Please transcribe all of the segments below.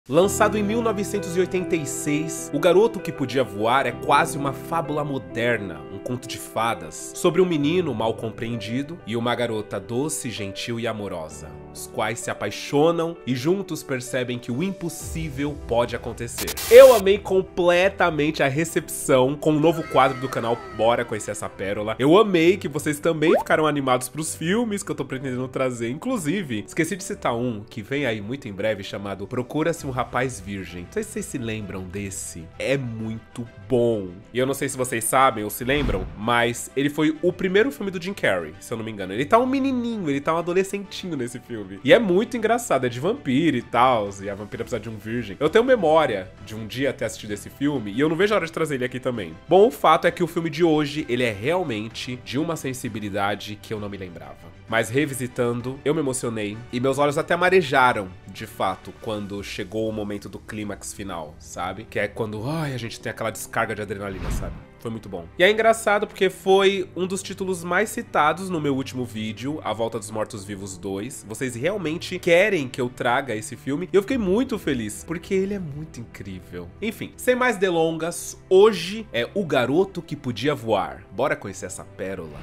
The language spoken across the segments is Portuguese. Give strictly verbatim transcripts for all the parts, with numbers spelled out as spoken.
Lançado em mil novecentos e oitenta e seis, O Garoto que Podia Voar é quase uma fábula moderna, um conto de fadas, sobre um menino mal compreendido e uma garota doce, gentil e amorosa, os quais se apaixonam e juntos percebem que o impossível pode acontecer. Eu amei completamente a recepção com o novo quadro do canal Bora Conhecer Essa Pérola. Eu amei que vocês também ficaram animados pros filmes que eu tô pretendendo trazer. Inclusive, esqueci de citar um que vem aí muito em breve, chamado Procura-se um Rapaz Virgem. Não sei se vocês se lembram desse. É muito bom. E eu não sei se vocês sabem ou se lembram, mas ele foi o primeiro filme do Jim Carrey, se eu não me engano. Ele tá um menininho, ele tá um adolescentinho nesse filme. E é muito engraçado, é de vampiro e tal, e a vampira precisa de um virgem. Eu tenho memória de um dia ter assistido esse filme, e eu não vejo a hora de trazer ele aqui também. Bom, o fato é que o filme de hoje, ele é realmente de uma sensibilidade que eu não me lembrava. Mas revisitando, eu me emocionei, e meus olhos até marejaram, de fato, quando chegou o momento do clímax final, sabe? Que é quando, ai, a gente tem aquela descarga de adrenalina, sabe? Foi muito bom. E é engraçado porque foi um dos títulos mais citados no meu último vídeo, A Volta dos Mortos-Vivos dois. Vocês realmente querem que eu traga esse filme. E eu fiquei muito feliz, porque ele é muito incrível. Enfim, sem mais delongas, hoje é O Garoto que Podia Voar. Bora conhecer essa pérola.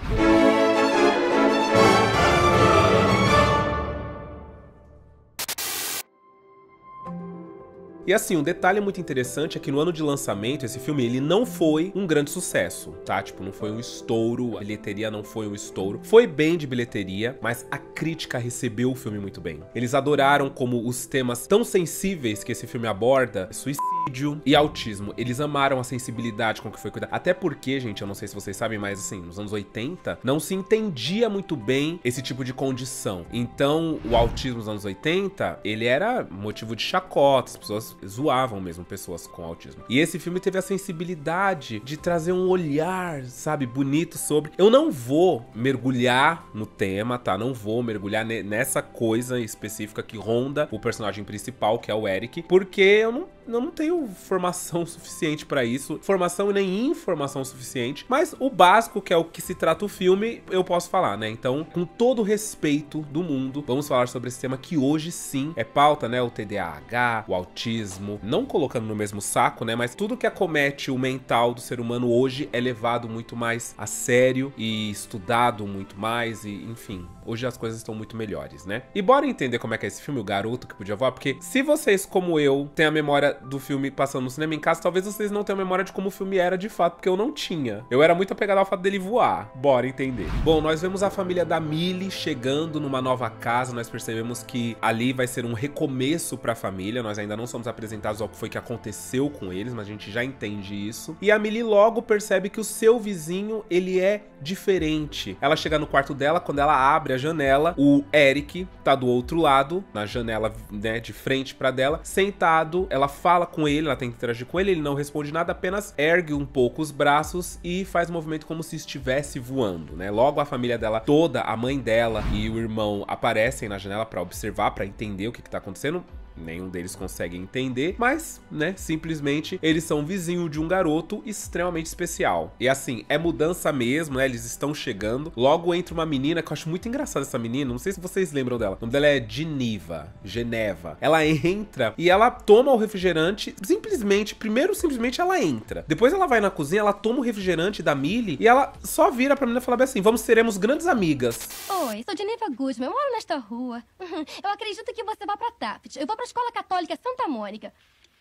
E assim, um detalhe muito interessante é que no ano de lançamento, esse filme, ele não foi um grande sucesso, tá? Tipo, não foi um estouro, a bilheteria não foi um estouro. Foi bem de bilheteria, mas a crítica recebeu o filme muito bem. Eles adoraram como os temas tão sensíveis que esse filme aborda, suicídio e autismo. Eles amaram a sensibilidade com que foi cuidado. Até porque, gente, eu não sei se vocês sabem, mas assim, nos anos oitenta, não se entendia muito bem esse tipo de condição. Então, o autismo nos anos oitenta, ele era motivo de chacota, as pessoas zoavam mesmo pessoas com autismo. E esse filme teve a sensibilidade de trazer um olhar, sabe, bonito sobre... Eu não vou mergulhar no tema, tá? Não vou mergulhar nessa coisa específica que ronda o personagem principal, que é o Eric, porque eu não, eu não tenho formação suficiente pra isso. Formação e nem informação suficiente. Mas o básico, que é o que se trata o filme, eu posso falar, né? Então, com todo o respeito do mundo, vamos falar sobre esse tema que hoje sim é pauta, né? O T D A H, o autismo, não colocando no mesmo saco, né, mas tudo que acomete o mental do ser humano hoje é levado muito mais a sério e estudado muito mais e, enfim, hoje as coisas estão muito melhores, né? E bora entender como é que é esse filme, O Garoto que Podia Voar, porque se vocês, como eu, têm a memória do filme passando no cinema em casa, talvez vocês não tenham a memória de como o filme era de fato, porque eu não tinha. Eu era muito apegado ao fato dele voar. Bora entender. Bom, nós vemos a família da Millie chegando numa nova casa, nós percebemos que ali vai ser um recomeço pra família, nós ainda não somos apresentados ao que foi que aconteceu com eles, mas a gente já entende isso. E a Millie logo percebe que o seu vizinho, ele é diferente. Ela chega no quarto dela, quando ela abre a janela, o Eric tá do outro lado, na janela, né, de frente pra dela, sentado. Ela fala com ele, ela tenta interagir com ele, ele não responde nada, apenas ergue um pouco os braços e faz um movimento como se estivesse voando, né? Logo a família dela toda, a mãe dela e o irmão aparecem na janela pra observar, pra entender o que que tá acontecendo. Nenhum deles consegue entender, mas, né, simplesmente eles são vizinho de um garoto extremamente especial. E assim, é mudança mesmo, né, eles estão chegando. Logo entra uma menina, que eu acho muito engraçada essa menina, não sei se vocês lembram dela. O nome dela é Geneva, Geneva. Ela entra e ela toma o refrigerante, simplesmente, primeiro simplesmente ela entra. Depois ela vai na cozinha, ela toma o refrigerante da Millie e ela só vira pra menina e fala bem assim, vamos, seremos grandes amigas. Oi, sou Geneva Guzman, eu moro nesta rua. Eu acredito que você vá pra Taft. Eu vou pra Escola Católica Santa Mônica.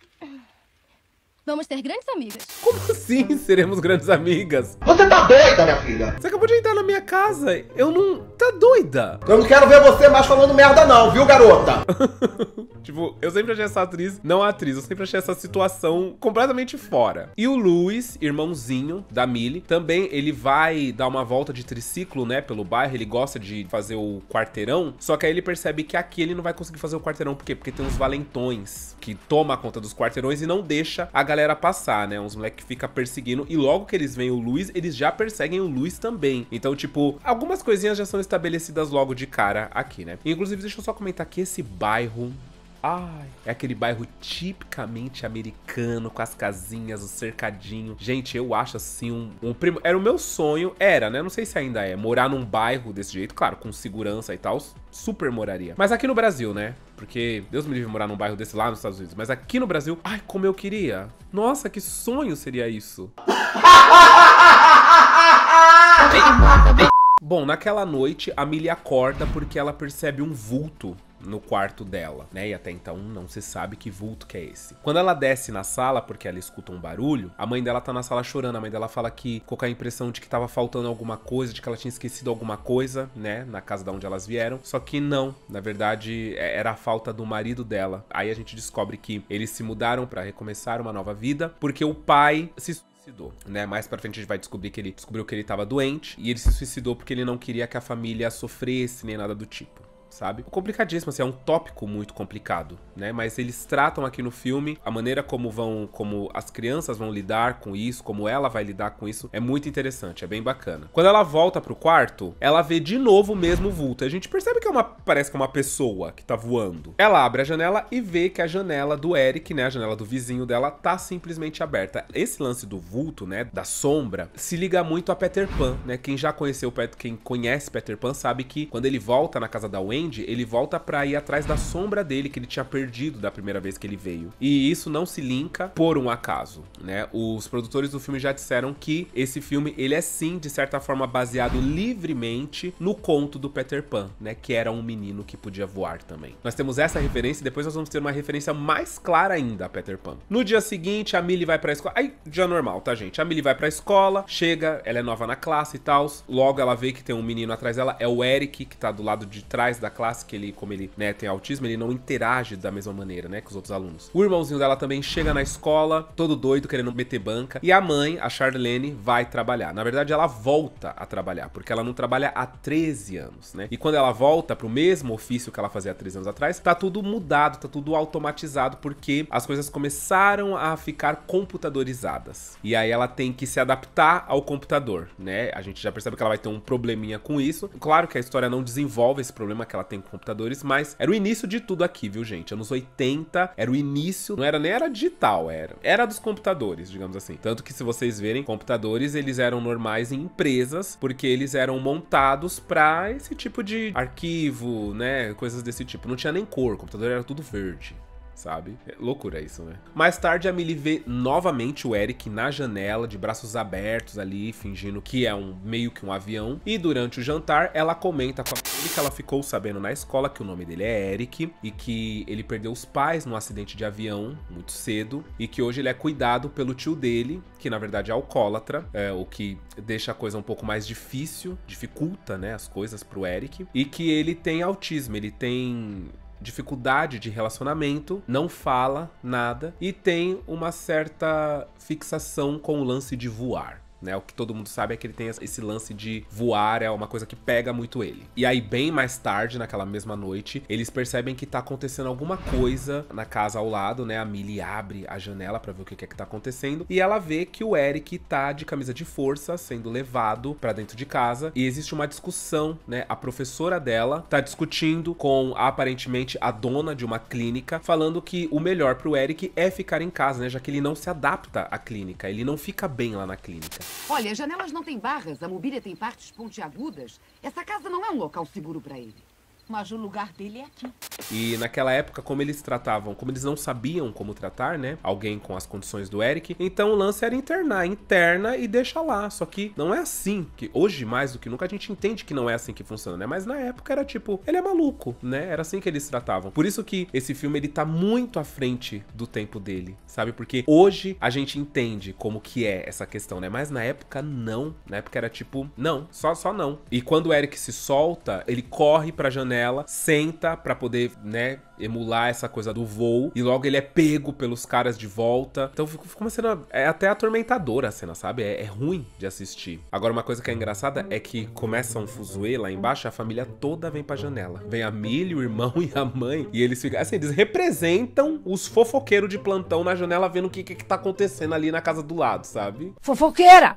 Vamos ser grandes amigas. Como assim seremos grandes amigas? Você tá doida, minha filha? Você acabou de entrar na minha casa. Eu não... Tá doida? Eu não quero ver você mais falando merda não, viu, garota? Tipo, eu sempre achei essa atriz... Não a atriz, eu sempre achei essa situação completamente fora. E o Louis, irmãozinho da Millie, também ele vai dar uma volta de triciclo, né, pelo bairro. Ele gosta de fazer o quarteirão. Só que aí ele percebe que aqui ele não vai conseguir fazer o quarteirão. Por quê? Porque tem uns valentões que tomam conta dos quarteirões e não deixa a galera passar, né? Uns moleques que ficam perseguindo. E logo que eles veem o Louis, eles já perseguem o Louis também. Então, tipo, algumas coisinhas já são estabelecidas logo de cara aqui, né? E, inclusive, deixa eu só comentar que esse bairro... Ai, é aquele bairro tipicamente americano, com as casinhas, o cercadinho. Gente, eu acho assim um, um primo... Era o meu sonho, era, né? Não sei se ainda é, morar num bairro desse jeito, claro, com segurança e tal, super moraria. Mas aqui no Brasil, né? Porque Deus me livre morar num bairro desse lá nos Estados Unidos. Mas aqui no Brasil, ai, como eu queria. Nossa, que sonho seria isso. Bom, naquela noite, a Millie acorda porque ela percebe um vulto no quarto dela, né? E até então não se sabe que vulto que é esse. Quando ela desce na sala, porque ela escuta um barulho, a mãe dela tá na sala chorando. A mãe dela fala que ficou com a impressão de que tava faltando alguma coisa, de que ela tinha esquecido alguma coisa, né? Na casa de onde elas vieram. Só que não, na verdade, era a falta do marido dela. Aí a gente descobre que eles se mudaram pra recomeçar uma nova vida, porque o pai se suicidou, né? Mais pra frente a gente vai descobrir que ele descobriu que ele tava doente e ele se suicidou porque ele não queria que a família sofresse nem nada do tipo, sabe? Complicadíssimo, assim, é um tópico muito complicado, né? Mas eles tratam aqui no filme, a maneira como vão, como as crianças vão lidar com isso, como ela vai lidar com isso, é muito interessante, é bem bacana. Quando ela volta pro quarto, ela vê de novo o mesmo vulto. A gente percebe que é uma, parece que é uma pessoa que tá voando. Ela abre a janela e vê que a janela do Eric, né, a janela do vizinho dela, tá simplesmente aberta. Esse lance do vulto, né, da sombra, se liga muito a Peter Pan, né? Quem já conheceu, quem conhece Peter Pan sabe que quando ele volta na casa da Wendy, ele volta pra ir atrás da sombra dele que ele tinha perdido da primeira vez que ele veio. E isso não se linka por um acaso, né? Os produtores do filme já disseram que esse filme, ele é sim, de certa forma, baseado livremente no conto do Peter Pan, né? Que era um menino que podia voar também. Nós temos essa referência e depois nós vamos ter uma referência mais clara ainda a Peter Pan. No dia seguinte, a Millie vai pra escola. Aí, dia normal, tá, gente? A Millie vai pra escola, chega, ela é nova na classe e tal. Logo ela vê que tem um menino atrás dela, é o Eric, que tá do lado de trás da classe, que ele, como ele, né, tem autismo, ele não interage da mesma maneira, né, com os outros alunos. O irmãozinho dela também chega na escola, todo doido, querendo meter banca, e a mãe, a Charlene, vai trabalhar. Na verdade, ela volta a trabalhar, porque ela não trabalha há treze anos, né, e quando ela volta pro mesmo ofício que ela fazia há treze anos atrás, tá tudo mudado, tá tudo automatizado, porque as coisas começaram a ficar computadorizadas. E aí ela tem que se adaptar ao computador, né, a gente já percebe que ela vai ter um probleminha com isso. Claro que a história não desenvolve esse problema que ela tem com computadores, mas era o início de tudo aqui, viu, gente? Anos oitenta, era o início, não era nem era digital, era. Era dos computadores, digamos assim. Tanto que se vocês verem, computadores, eles eram normais em empresas, porque eles eram montados pra esse tipo de arquivo, né? Coisas desse tipo. Não tinha nem cor, o computador era tudo verde. Sabe? É loucura isso, né? Mais tarde, a Millie vê novamente o Eric na janela, de braços abertos ali, fingindo que é um meio que um avião. E durante o jantar, ela comenta com a Millie que ela ficou sabendo na escola que o nome dele é Eric e que ele perdeu os pais num acidente de avião muito cedo e que hoje ele é cuidado pelo tio dele, que na verdade é alcoólatra, é, o que deixa a coisa um pouco mais difícil, dificulta, né, as coisas pro Eric, e que ele tem autismo, ele tem dificuldade de relacionamento, não fala nada e tem uma certa fixação com o lance de voar. Né, o que todo mundo sabe é que ele tem esse lance de voar, é uma coisa que pega muito ele. E aí, bem mais tarde, naquela mesma noite, eles percebem que tá acontecendo alguma coisa na casa ao lado, né? A Millie abre a janela pra ver o que é que tá acontecendo e ela vê que o Eric tá de camisa de força, sendo levado pra dentro de casa e existe uma discussão, né? A professora dela tá discutindo com, aparentemente, a dona de uma clínica, falando que o melhor pro Eric é ficar em casa, né? Já que ele não se adapta à clínica, ele não fica bem lá na clínica. Olha, as janelas não têm barras, a mobília tem partes pontiagudas. Essa casa não é um local seguro pra ele. Mas o lugar dele é aqui. E naquela época, como eles tratavam, como eles não sabiam como tratar, né, alguém com as condições do Eric, então o lance era internar, interna e deixa lá. Só que não é assim, que hoje mais do que nunca a gente entende que não é assim que funciona, né, mas na época era tipo, ele é maluco, né, era assim que eles tratavam. Por isso que esse filme, ele tá muito à frente do tempo dele, sabe, porque hoje a gente entende como que é essa questão, né, mas na época não, na época era tipo, não, só, só não. E quando o Eric se solta, ele corre pra janela, senta pra poder, né, emular essa coisa do voo, e logo ele é pego pelos caras de volta. Então fica uma cena, é até atormentadora a cena, sabe? É, é ruim de assistir. Agora, uma coisa que é engraçada é que começa um fuzuê lá embaixo, a família toda vem pra janela. Vem a Millie, o irmão e a mãe, e eles ficam, assim, eles representam os fofoqueiros de plantão na janela, vendo o que, que, que tá acontecendo ali na casa do lado, sabe? Fofoqueira!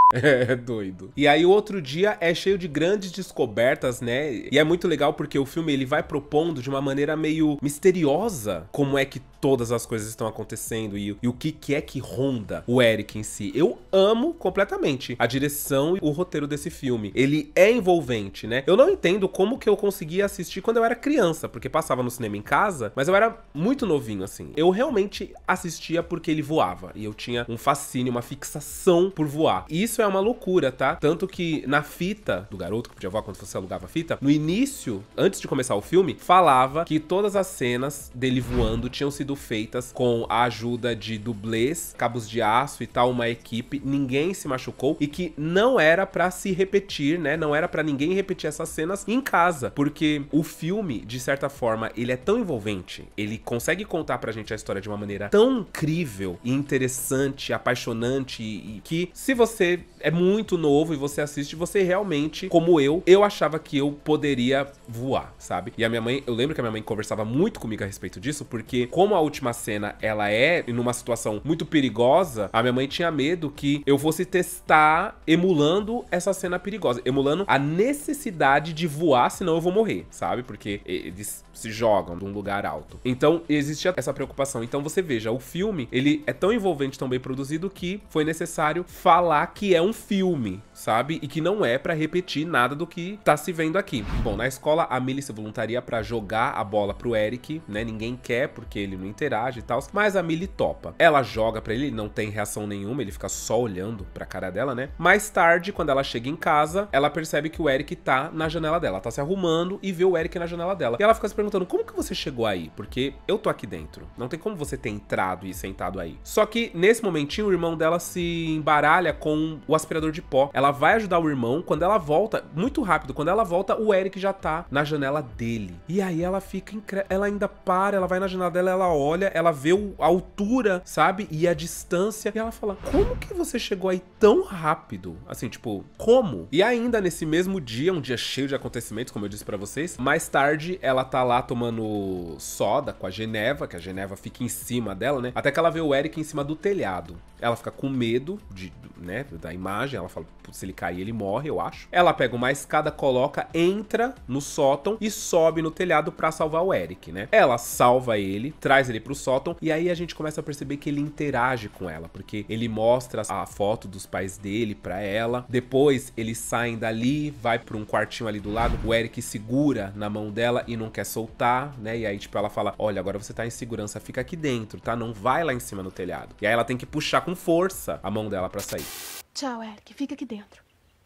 É doido. E aí o outro dia é cheio de grandes descobertas, né? E é muito legal porque o filme ele vai propondo de uma maneira meio misteriosa como é que todas as coisas estão acontecendo e, e o que, que é que ronda o Eric em si. Eu amo completamente a direção e o roteiro desse filme. Ele é envolvente, né? Eu não entendo como que eu conseguia assistir quando eu era criança, porque passava no cinema em casa, mas eu era muito novinho, assim. Eu realmente assistia porque ele voava e eu tinha um fascínio, uma fixação por voar. E isso é uma loucura, tá? Tanto que na fita do garoto que podia voar quando você alugava a fita, no início, antes de começar o filme, falava que todas as cenas dele voando tinham sido feitas com a ajuda de dublês, cabos de aço e tal, uma equipe, ninguém se machucou e que não era pra se repetir, né? Não era pra ninguém repetir essas cenas em casa, porque o filme, de certa forma, ele é tão envolvente, ele consegue contar pra gente a história de uma maneira tão incrível e interessante, apaixonante e que se você é muito novo e você assiste, você realmente, como eu, eu achava que eu poderia voar, sabe? E a minha mãe, eu lembro que a minha mãe conversava muito comigo a respeito disso, porque como a última cena, ela é numa situação muito perigosa, a minha mãe tinha medo que eu fosse testar emulando essa cena perigosa, emulando a necessidade de voar, senão eu vou morrer, sabe? Porque eles se jogam de um lugar alto. Então, existe essa preocupação. Então, você veja, o filme, ele é tão envolvente, tão bem produzido, que foi necessário falar que é um filme, sabe? E que não é pra repetir nada do que tá se vendo aqui. Bom, na escola, a Millie se voluntaria pra jogar a bola pro Eric, né? Ninguém quer, porque ele não interage e tal, mas a Millie topa. Ela joga pra ele, ele não tem reação nenhuma, ele fica só olhando pra cara dela, né? Mais tarde, quando ela chega em casa, ela percebe que o Eric tá na janela dela, tá se arrumando e vê o Eric na janela dela. E ela fica se perguntando, como que você chegou aí? Porque eu tô aqui dentro. Não tem como você ter entrado e sentado aí. Só que, nesse momentinho, o irmão dela se embaralha com o aspirador de pó. Ela vai ajudar o irmão. Quando ela volta, muito rápido, quando ela volta, o Eric já tá na janela dele. E aí ela fica incre... Ela ainda para, ela vai na janela dela, ela olha, ela vê a altura, sabe? E a distância. E ela fala, como que você chegou aí tão rápido? Assim, tipo, como? E ainda nesse mesmo dia, um dia cheio de acontecimentos, como eu disse pra vocês, mais tarde, ela tá lá tomando soda com a Geneva, que a Geneva fica em cima dela, né? Até que ela vê o Eric em cima do telhado. Ela fica com medo de, né, da imagem, ela fala, se ele cair, ele morre, eu acho. Ela pega uma escada, coloca, entra no sótão e sobe no telhado pra salvar o Eric, né? Ela salva ele, traz ele pro sótão e aí a gente começa a perceber que ele interage com ela, porque ele mostra a foto dos pais dele pra ela. Depois, eles saem dali, vai pra um quartinho ali do lado, o Eric segura na mão dela e não quer soltar, né? E aí, tipo, ela fala, olha, agora você tá em segurança, fica aqui dentro, tá? Não vai lá em cima no telhado. E aí ela tem que puxar com força a mão dela pra sair. Tchau, Eric. Fica aqui dentro.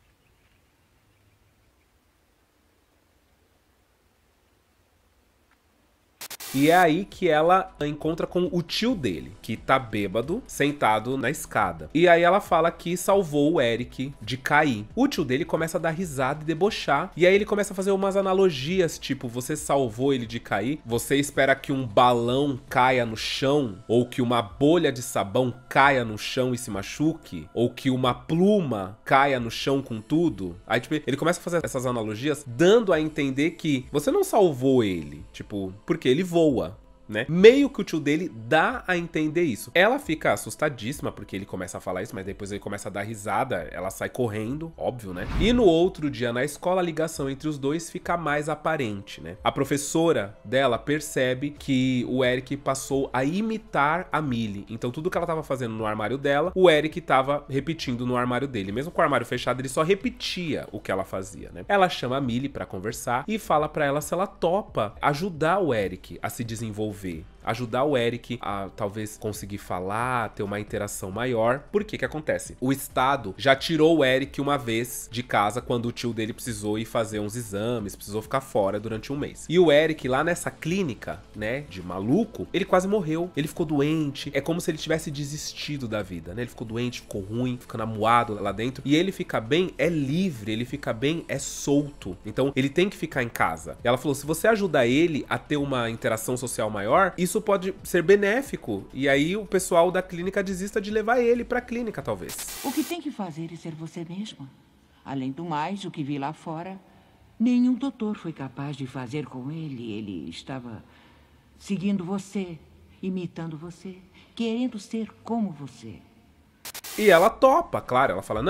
E é aí que ela encontra com o tio dele, que tá bêbado, sentado na escada. E aí ela fala que salvou o Eric de cair. O tio dele começa a dar risada e debochar. E aí ele começa a fazer umas analogias, tipo, você salvou ele de cair? Você espera que um balão caia no chão? Ou que uma bolha de sabão caia no chão e se machuque? Ou que uma pluma caia no chão com tudo? Aí, tipo, ele começa a fazer essas analogias, dando a entender que você não salvou ele, tipo, porque ele voa. Boa, né? Meio que o tio dele dá a entender isso. Ela fica assustadíssima porque ele começa a falar isso, mas depois ele começa a dar risada, ela sai correndo, óbvio, né? E no outro dia na escola, a ligação entre os dois fica mais aparente, né? A professora dela percebe que o Eric passou a imitar a Millie. Então tudo que ela tava fazendo no armário dela, o Eric tava repetindo no armário dele. Mesmo com o armário fechado, ele só repetia o que ela fazia, né? Ela chama a Millie pra conversar e fala pra ela se ela topa ajudar o Eric a se desenvolver. Ajudar o Eric a talvez conseguir falar, ter uma interação maior. Por que que acontece? O Estado já tirou o Eric uma vez de casa quando o tio dele precisou ir fazer uns exames, precisou ficar fora durante um mês. E o Eric lá nessa clínica, né, de maluco, ele quase morreu. Ele ficou doente. É como se ele tivesse desistido da vida, né? Ele ficou doente, ficou ruim, ficando amuado lá dentro. E ele fica bem, é livre, ele fica bem, é solto. Então ele tem que ficar em casa. E ela falou, se você ajudar ele a ter uma interação social maior, isso pode ser benéfico. E aí o pessoal da clínica desista de levar ele pra clínica, talvez. O que tem que fazer é ser você mesma. Além do mais, o que vi lá fora, nenhum doutor foi capaz de fazer com ele. Ele estava seguindo você, imitando você, querendo ser como você. E ela topa, claro. Ela fala, não,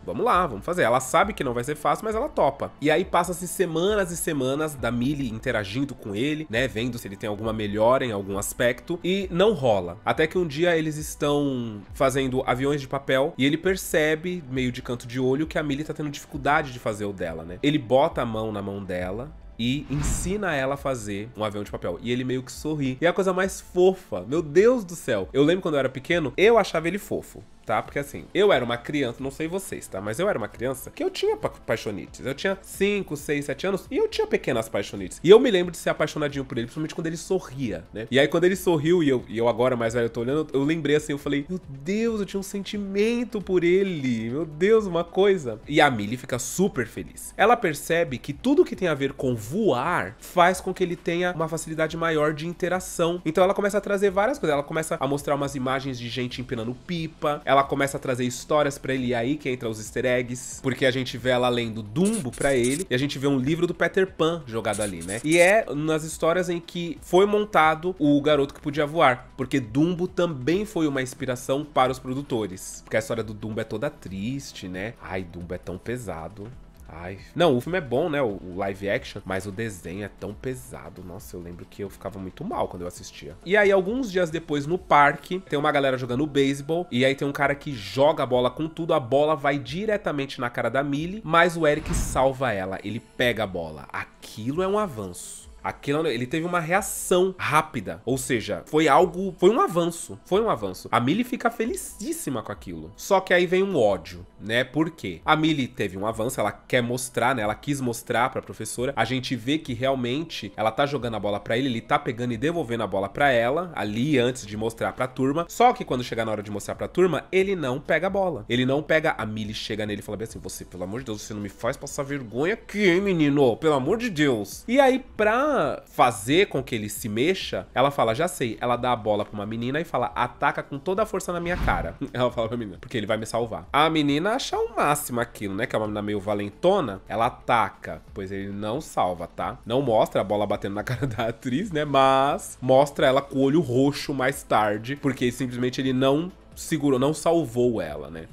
vamos lá, vamos fazer. Ela sabe que não vai ser fácil, mas ela topa. E aí passa-se semanas e semanas da Millie interagindo com ele, né, vendo se ele tem alguma melhora em algum aspecto, e não rola. Até que um dia eles estão fazendo aviões de papel e ele percebe, meio de canto de olho, que a Millie tá tendo dificuldade de fazer o dela, né? Ele bota a mão na mão dela e ensina ela a fazer um avião de papel. E ele meio que sorri. E é a coisa mais fofa. Meu Deus do céu. Eu lembro quando eu era pequeno, eu achava ele fofo, tá? Porque assim, eu era uma criança, não sei vocês, tá? Mas eu era uma criança que eu tinha pa paixonites. Eu tinha cinco, seis, sete anos e eu tinha pequenas paixonites. E eu me lembro de ser apaixonadinho por ele, principalmente quando ele sorria, né? E aí quando ele sorriu e eu, e eu agora mais velho, eu tô olhando, eu lembrei assim, eu falei, meu Deus, eu tinha um sentimento por ele. Meu Deus, uma coisa. E a Millie fica super feliz. Ela percebe que tudo que tem a ver com voar faz com que ele tenha uma facilidade maior de interação. Então ela começa a trazer várias coisas. Ela começa a mostrar umas imagens de gente empinando pipa. Ela começa a trazer histórias pra ele, e aí que entra os easter eggs, porque a gente vê ela lendo Dumbo pra ele, e a gente vê um livro do Peter Pan jogado ali, né? E é nas histórias em que foi montado o garoto que podia voar, porque Dumbo também foi uma inspiração para os produtores, porque a história do Dumbo é toda triste, né? Ai, Dumbo é tão pesado. Ai. Não, o filme é bom, né, o, o live action, mas o desenho é tão pesado. Nossa, eu lembro que eu ficava muito mal quando eu assistia. E aí, alguns dias depois, no parque, tem uma galera jogando beisebol, e aí tem um cara que joga a bola com tudo, a bola vai diretamente na cara da Millie, mas o Eric salva ela, ele pega a bola. Aquilo é um avanço. Aquilo, ele teve uma reação rápida, ou seja, foi algo, foi um avanço, foi um avanço. A Millie fica felicíssima com aquilo. Só que aí vem um ódio, né? Por quê? A Millie teve um avanço, ela quer mostrar, né? Ela quis mostrar pra professora. A gente vê que realmente ela tá jogando a bola pra ele, ele tá pegando e devolvendo a bola pra ela, ali antes de mostrar pra turma. Só que quando chegar na hora de mostrar pra turma, ele não pega a bola. Ele não pega, a Millie chega nele e fala bem assim, você, pelo amor de Deus, você não me faz passar vergonha aqui, hein, menino? Pelo amor de Deus. E aí, pra fazer com que ele se mexa, ela fala, já sei, ela dá a bola pra uma menina e fala, ataca com toda a força na minha cara. Ela fala pra menina, porque ele vai me salvar. A menina acha o máximo aquilo, né, que é uma menina meio valentona, ela ataca, pois ele não salva, tá? Não mostra a bola batendo na cara da atriz, né, mas mostra ela com o olho roxo mais tarde, porque simplesmente ele não segurou, não salvou ela, né?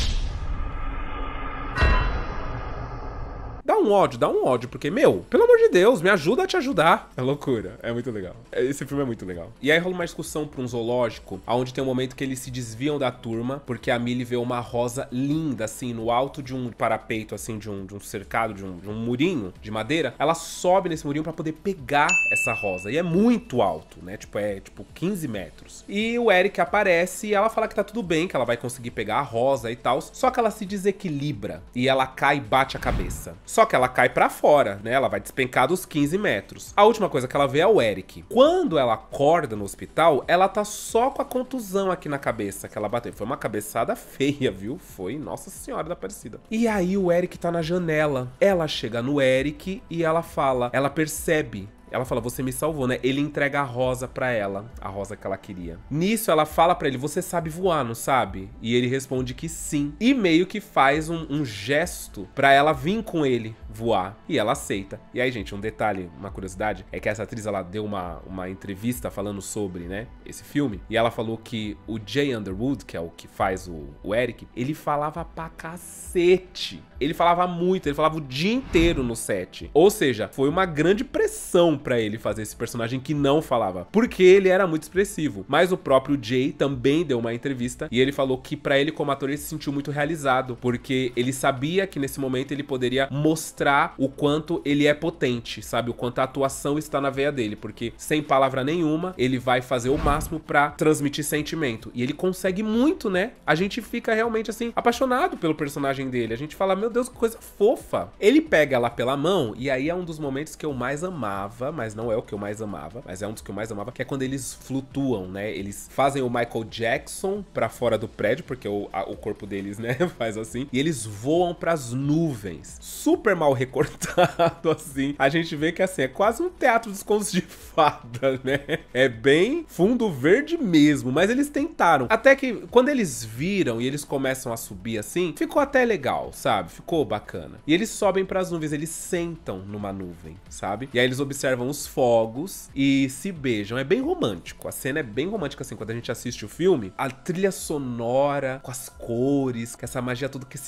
Dá um ódio, dá um ódio, porque, meu, pelo amor de Deus, me ajuda a te ajudar. É loucura, é muito legal. Esse filme é muito legal. E aí rola uma discussão pra um zoológico, onde tem um momento que eles se desviam da turma, porque a Millie vê uma rosa linda, assim, no alto de um parapeito, assim, de um, de um cercado, de um, de um murinho de madeira. Ela sobe nesse murinho pra poder pegar essa rosa. E é muito alto, né? Tipo, é tipo quinze metros. E o Eric aparece e ela fala que tá tudo bem, que ela vai conseguir pegar a rosa e tal. Só que ela se desequilibra e ela cai e bate a cabeça. Só que ela cai pra fora, né? Ela vai despencar dos quinze metros. A última coisa que ela vê é o Eric. Quando ela acorda no hospital, ela tá só com a contusão aqui na cabeça que ela bateu. Foi uma cabeçada feia, viu? Foi, nossa senhora da Aparecida. E aí o Eric tá na janela. Ela chega no Eric e ela fala, ela percebe. Ela fala, você me salvou, né? Ele entrega a rosa pra ela, a rosa que ela queria. Nisso, ela fala pra ele, você sabe voar, não sabe? E ele responde que sim. E meio que faz um, um gesto pra ela vir com ele voar. E ela aceita. E aí, gente, um detalhe, uma curiosidade, é que essa atriz, ela deu uma, uma entrevista falando sobre, né, esse filme. E ela falou que o Jay Underwood, que é o que faz o, o Eric, ele falava pra cacete. Ele falava muito, ele falava o dia inteiro no set. Ou seja, foi uma grande pressão pra ele fazer esse personagem que não falava, porque ele era muito expressivo. Mas o próprio Jay também deu uma entrevista e ele falou que pra ele como ator ele se sentiu muito realizado, porque ele sabia que nesse momento ele poderia mostrar o quanto ele é potente, sabe? O quanto a atuação está na veia dele, porque sem palavra nenhuma, ele vai fazer o máximo pra transmitir sentimento. E ele consegue muito, né? A gente fica realmente assim, apaixonado pelo personagem dele. A gente fala, meu Deus, que coisa fofa. Ele pega ela pela mão e aí é um dos momentos que eu mais amava, mas não é o que eu mais amava, mas é um dos que eu mais amava, que é quando eles flutuam, né? Eles fazem o Michael Jackson pra fora do prédio, porque o, a, o corpo deles, né, faz assim, e eles voam pras nuvens. Super mal recortado, assim. A gente vê que, assim, é quase um teatro dos contos de fada, né? É bem fundo verde mesmo, mas eles tentaram. Até que, quando eles viram e eles começam a subir assim, ficou até legal, sabe? Ficou bacana. E eles sobem pras nuvens, eles sentam numa nuvem, sabe? E aí eles observam os fogos e se beijam. É bem romântico. A cena é bem romântica, assim, quando a gente assiste o filme. A trilha sonora, com as cores, com essa magia toda, com esse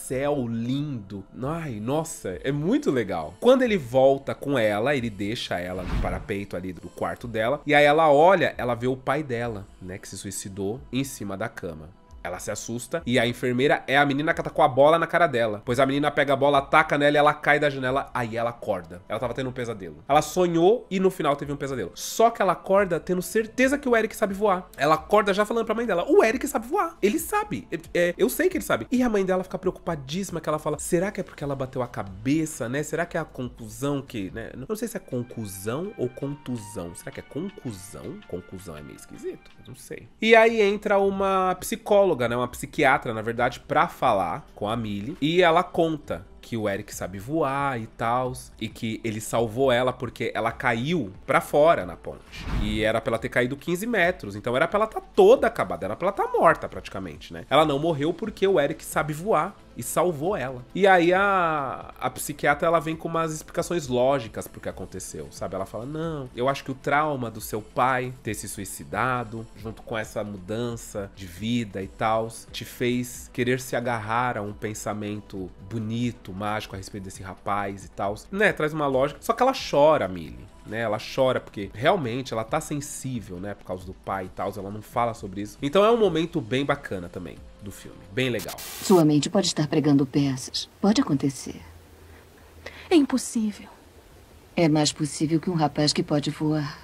céu lindo. Ai, nossa, é muito legal. Quando ele volta com ela, ele deixa ela no parapeito ali do quarto dela. E aí ela olha, ela vê o pai dela, né, que se suicidou em cima da cama. Ela se assusta e a enfermeira é a menina que tá com a bola na cara dela. Pois a menina pega a bola, ataca nela e ela cai da janela. Aí ela acorda. Ela tava tendo um pesadelo. Ela sonhou e no final teve um pesadelo. Só que ela acorda tendo certeza que o Eric sabe voar. Ela acorda já falando pra mãe dela: o Eric sabe voar. Ele sabe. É, eu sei que ele sabe. E a mãe dela fica preocupadíssima, que ela fala: será que é porque ela bateu a cabeça, né? Será que é a conclusão que, né? Não sei se é conclusão ou contusão. Será que é conclusão? Conclusão é meio esquisito. Não sei. E aí entra uma psicóloga, né, uma psiquiatra, na verdade, pra falar com a Millie. E ela conta que o Eric sabe voar e tal, e que ele salvou ela porque ela caiu pra fora na ponte. E era pra ela ter caído quinze metros, então era pra ela tá toda acabada, era pra ela tá morta praticamente, né? Ela não morreu porque o Eric sabe voar e salvou ela. E aí a, a psiquiatra, ela vem com umas explicações lógicas pro que aconteceu, sabe? Ela fala: não, eu acho que o trauma do seu pai ter se suicidado, junto com essa mudança de vida e tal, te fez querer se agarrar a um pensamento bonito, mágico a respeito desse rapaz e tal, né? Traz uma lógica. Só que ela chora, a Millie, né? Ela chora porque realmente ela tá sensível, né? Por causa do pai e tal, ela não fala sobre isso. Então é um momento bem bacana também do filme, bem legal. Sua mente pode estar pregando peças. Pode acontecer. É impossível. É mais possível que um rapaz que pode voar.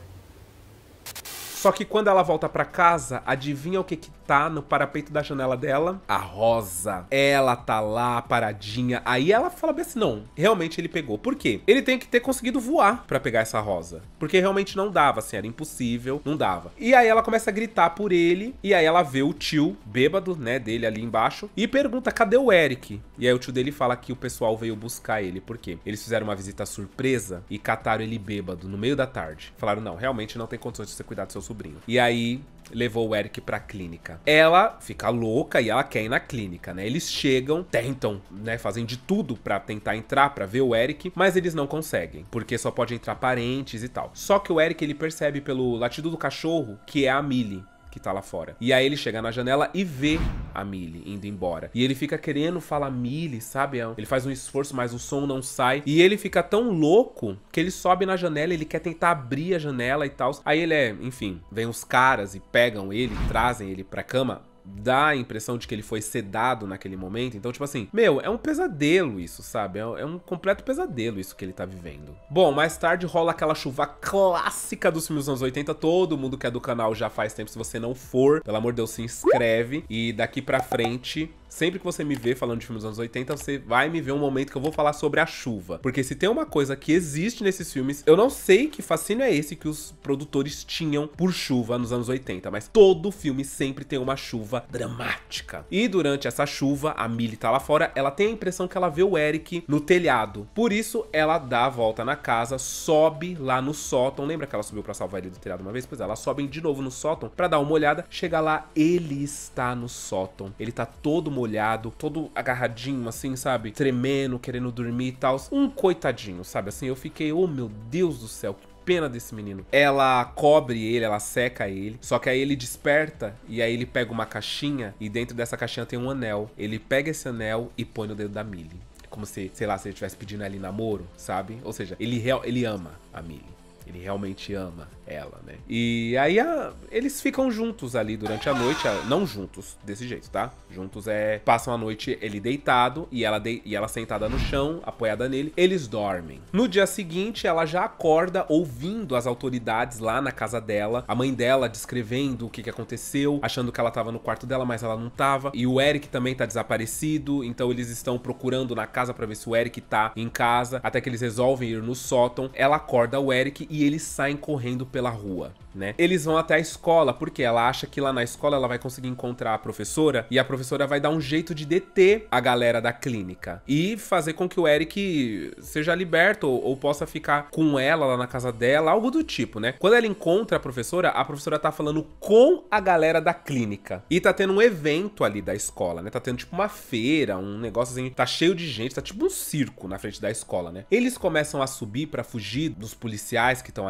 Só que quando ela volta pra casa, adivinha o que que tá no parapeito da janela dela? A rosa. Ela tá lá, paradinha. Aí ela fala bem assim: não, realmente ele pegou. Por quê? Ele tem que ter conseguido voar pra pegar essa rosa. Porque realmente não dava, assim, era impossível, não dava. E aí ela começa a gritar por ele, e aí ela vê o tio, bêbado, né, dele ali embaixo, e pergunta: cadê o Eric? E aí o tio dele fala que o pessoal veio buscar ele. Por quê? Eles fizeram uma visita surpresa e cataram ele bêbado no meio da tarde. Falaram: não, realmente não tem condições de você cuidar do seu sobrinho. E aí levou o Eric pra clínica. Ela fica louca e ela quer ir na clínica, né? Eles chegam, tentam, né, fazem de tudo pra tentar entrar, pra ver o Eric, mas eles não conseguem, porque só pode entrar parentes e tal. Só que o Eric, ele percebe pelo latido do cachorro que é a Millie que tá lá fora. E aí ele chega na janela e vê a Millie indo embora. E ele fica querendo falar Millie, sabe? Ele faz um esforço, mas o som não sai. E ele fica tão louco que ele sobe na janela, ele quer tentar abrir a janela e tal. Aí ele é, enfim, vem os caras e pegam ele, trazem ele pra cama. Dá a impressão de que ele foi sedado naquele momento. Então, tipo assim, meu, é um pesadelo isso, sabe? É um completo pesadelo isso que ele tá vivendo. Bom, mais tarde rola aquela chuva clássica dos filmes dos anos oitenta. Todo mundo que é do canal já faz tempo. Se você não for, pelo amor de Deus, se inscreve. E daqui pra frente, sempre que você me vê falando de filmes dos anos oitenta, você vai me ver um momento que eu vou falar sobre a chuva. Porque se tem uma coisa que existe nesses filmes, eu não sei que fascínio é esse que os produtores tinham por chuva nos anos oitenta, mas todo filme sempre tem uma chuva dramática. E durante essa chuva, a Millie tá lá fora, ela tem a impressão que ela vê o Eric no telhado. Por isso, ela dá a volta na casa, sobe lá no sótão. Lembra que ela subiu pra salvar ele do telhado uma vez? Pois é, ela sobe de novo no sótão pra dar uma olhada. Chega lá, ele está no sótão. Ele tá todo molhado, todo agarradinho, assim, sabe? Tremendo, querendo dormir e tal. Um coitadinho, sabe? Assim, eu fiquei, oh meu Deus do céu, que pena desse menino. Ela cobre ele, ela seca ele, só que aí ele desperta e aí ele pega uma caixinha e dentro dessa caixinha tem um anel. Ele pega esse anel e põe no dedo da Millie. É como se, sei lá, se ele estivesse pedindo ali namoro, sabe? Ou seja, ele, ele ama a Millie. Ele realmente ama ela, né? E aí a, eles ficam juntos ali durante a noite. A, não juntos, desse jeito, tá? Juntos é... Passam a noite ele deitado e ela, de, e ela sentada no chão, apoiada nele. Eles dormem. No dia seguinte, ela já acorda ouvindo as autoridades lá na casa dela. A mãe dela descrevendo o que, que aconteceu, achando que ela tava no quarto dela, mas ela não tava. E o Eric também tá desaparecido. Então eles estão procurando na casa pra ver se o Eric tá em casa. Até que eles resolvem ir no sótão. Ela acorda o Eric e eles saem correndo pela rua, né? Eles vão até a escola, porque ela acha que lá na escola ela vai conseguir encontrar a professora e a professora vai dar um jeito de deter a galera da clínica e fazer com que o Eric seja liberto ou, ou possa ficar com ela lá na casa dela, algo do tipo, né? Quando ela encontra a professora, a professora tá falando com a galera da clínica e tá tendo um evento ali da escola, né? Tá tendo tipo uma feira, um negócio assim, tá cheio de gente, tá tipo um circo na frente da escola, né? Eles começam a subir pra fugir dos policiais que estão ali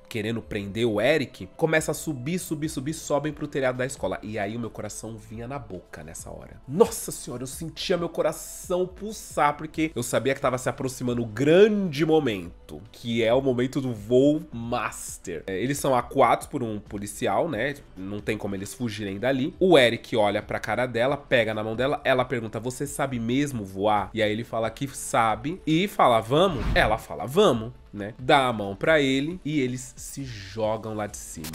querendo prender o Eric, começa a subir, subir, subir, sobem pro telhado da escola. E aí o meu coração vinha na boca nessa hora. Nossa senhora, eu sentia meu coração pulsar, porque eu sabia que tava se aproximando o grande momento, que é o momento do voo master. É, eles são acuados por um policial, né? Não tem como eles fugirem dali. O Eric olha pra cara dela, pega na mão dela, ela pergunta, você sabe mesmo voar? E aí ele fala que sabe e fala, vamos? Ela fala, vamos, né? Dá a mão pra ele e eles se jogam lá de cima.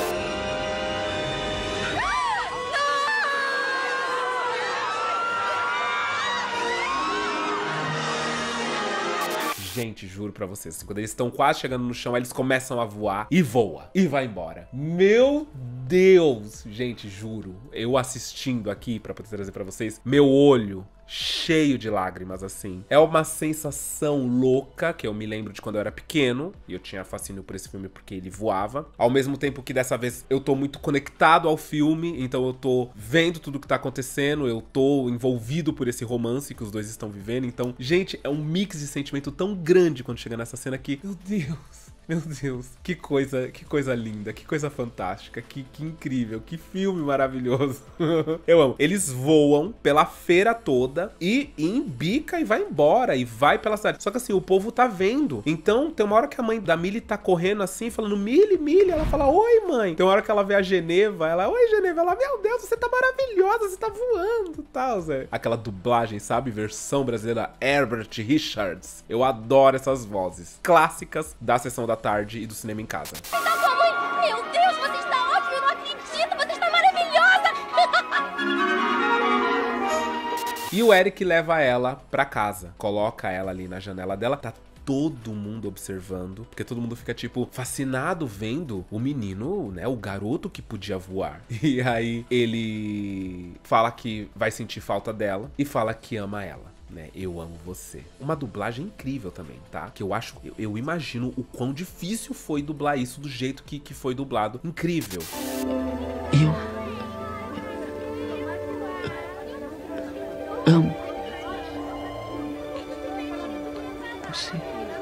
Gente, juro pra vocês, assim, quando eles estão quase chegando no chão, eles começam a voar e voa e vai embora. Meu Deus! Gente, juro, eu assistindo aqui pra poder trazer pra vocês, meu olho cheio de lágrimas, assim. É uma sensação louca, que eu me lembro de quando eu era pequeno, e eu tinha fascínio por esse filme porque ele voava. Ao mesmo tempo que dessa vez eu tô muito conectado ao filme, então eu tô vendo tudo que tá acontecendo, eu tô envolvido por esse romance que os dois estão vivendo. Então, gente, é um mix de sentimento tão grande quando chega nessa cena que, meu Deus... Meu Deus, que coisa, que coisa linda, que coisa fantástica, que, que incrível, que filme maravilhoso. Eu amo. Eles voam pela feira toda e, e embica e vai embora, e vai pela cidade. Só que assim, o povo tá vendo. Então, tem uma hora que a mãe da Millie tá correndo assim, falando, Millie, Millie. Ela fala, oi, mãe. Tem uma hora que ela vê a Geneva, ela, oi, Geneva. Ela, meu Deus, você tá maravilhosa, você tá voando e tal, Zé. Aquela dublagem, sabe? Versão brasileira, Herbert Richards. Eu adoro essas vozes clássicas da Sessão da Tarde e do Cinema em Casa. Tá sua mãe? Meu Deus, você está ótima, eu não acredito, você está maravilhosa! E o Eric leva ela pra casa, coloca ela ali na janela dela, tá todo mundo observando, porque todo mundo fica, tipo, fascinado vendo o menino, né, o garoto que podia voar. E aí ele fala que vai sentir falta dela e fala que ama ela. Né, eu amo você. Uma dublagem incrível também, tá? Que eu acho, eu, eu imagino o quão difícil foi dublar isso do jeito que, que foi dublado. Incrível. Eu amo você.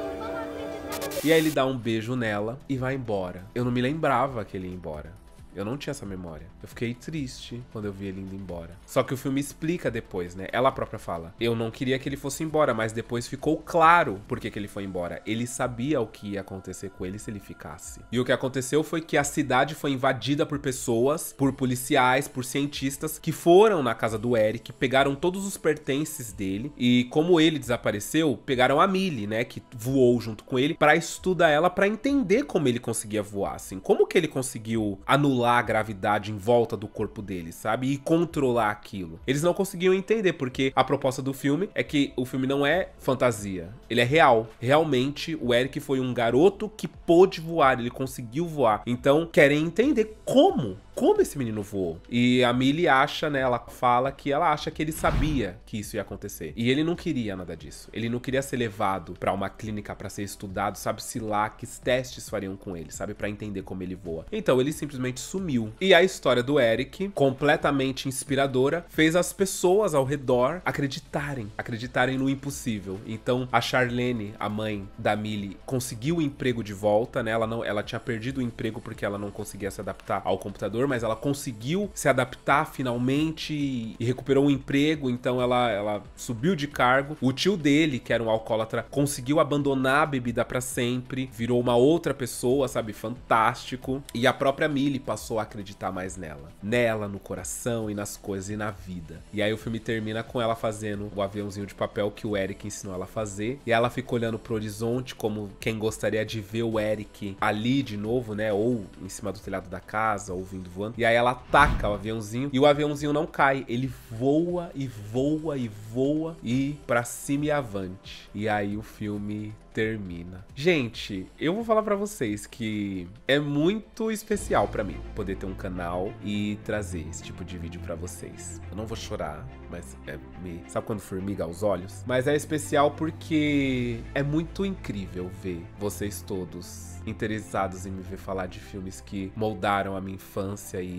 E aí ele dá um beijo nela e vai embora. Eu não me lembrava que ele ia embora. Eu não tinha essa memória. Eu fiquei triste quando eu vi ele indo embora. Só que o filme explica depois, né? Ela própria fala. Eu não queria que ele fosse embora, mas depois ficou claro por que que ele foi embora. Ele sabia o que ia acontecer com ele se ele ficasse. E o que aconteceu foi que a cidade foi invadida por pessoas, por policiais, por cientistas, que foram na casa do Eric, pegaram todos os pertences dele, e como ele desapareceu, pegaram a Millie, né? Que voou junto com ele, pra estudar ela, pra entender como ele conseguia voar, assim. Como que ele conseguiu anular a gravidade em volta do corpo dele, sabe? E controlar aquilo. Eles não conseguiam entender, porque a proposta do filme é que o filme não é fantasia, ele é real. Realmente, o Eric foi um garoto que pôde voar, ele conseguiu voar. Então, querem entender como como esse menino voou. E a Millie acha, né, ela fala que ela acha que ele sabia que isso ia acontecer. E ele não queria nada disso. Ele não queria ser levado pra uma clínica pra ser estudado, sabe-se lá que testes fariam com ele, sabe? Pra entender como ele voa. Então ele simplesmente sumiu. E a história do Eric, completamente inspiradora, fez as pessoas ao redor acreditarem, acreditarem no impossível. Então a Charlene, a mãe da Millie, conseguiu o emprego de volta, né? Ela, não, ela tinha perdido o emprego porque ela não conseguia se adaptar ao computador, mas ela conseguiu se adaptar finalmente e recuperou um emprego, então ela, ela subiu de cargo. O tio dele, que era um alcoólatra, conseguiu abandonar a bebida pra sempre, virou uma outra pessoa, sabe? Fantástico. E a própria Millie passou a acreditar mais nela. Nela, no coração e nas coisas e na vida. E aí o filme termina com ela fazendo o aviãozinho de papel que o Eric ensinou ela a fazer. E ela fica olhando pro horizonte como quem gostaria de ver o Eric ali de novo, né? Ou em cima do telhado da casa, ou vindo voando. E aí ela ataca o aviãozinho e o aviãozinho não cai. Ele voa e voa e voa e pra cima e avante. E aí o filme termina. Gente, eu vou falar pra vocês que é muito especial pra mim poder ter um canal e trazer esse tipo de vídeo pra vocês. Eu não vou chorar, mas é me... sabe quando formiga aos olhos? Mas é especial porque é muito incrível ver vocês todos interessados em me ver falar de filmes que moldaram a minha infância e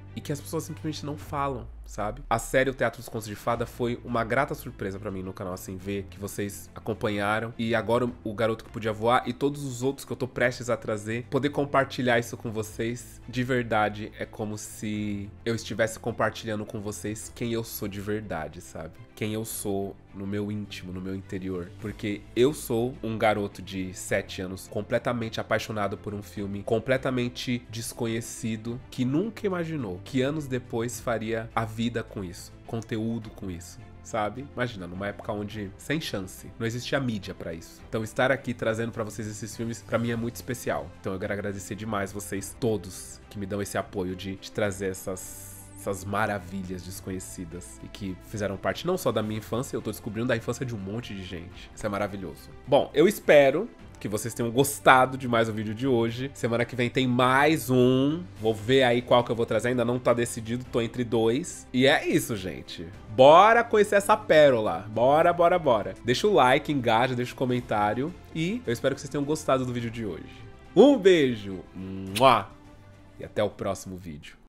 e que as pessoas simplesmente não falam, sabe? A série O Teatro dos Contos de Fada foi uma grata surpresa pra mim no canal Assim Ver, que vocês acompanharam. E agora o Garoto que Podia Voar e todos os outros que eu tô prestes a trazer, poder compartilhar isso com vocês, de verdade, é como se eu estivesse compartilhando com vocês quem eu sou de verdade, sabe? Quem eu sou no meu íntimo, no meu interior. Porque eu sou um garoto de sete anos completamente apaixonado por um filme completamente desconhecido, que nunca imaginou que anos depois faria a vida com isso, conteúdo com isso, sabe? Imagina, numa época onde, sem chance, não existia mídia pra isso. Então estar aqui trazendo pra vocês esses filmes, pra mim é muito especial. Então eu quero agradecer demais vocês todos que me dão esse apoio de, de trazer essas... essas maravilhas desconhecidas e que fizeram parte não só da minha infância, eu tô descobrindo da infância de um monte de gente. Isso é maravilhoso. Bom, eu espero que vocês tenham gostado de mais um vídeo de hoje. Semana que vem tem mais um. Vou ver aí qual que eu vou trazer, ainda não tá decidido, tô entre dois. E é isso, gente. Bora conhecer essa pérola. Bora, bora, bora. Deixa o like, engaja, deixa o comentário. E eu espero que vocês tenham gostado do vídeo de hoje. Um beijo! Mua! E até o próximo vídeo.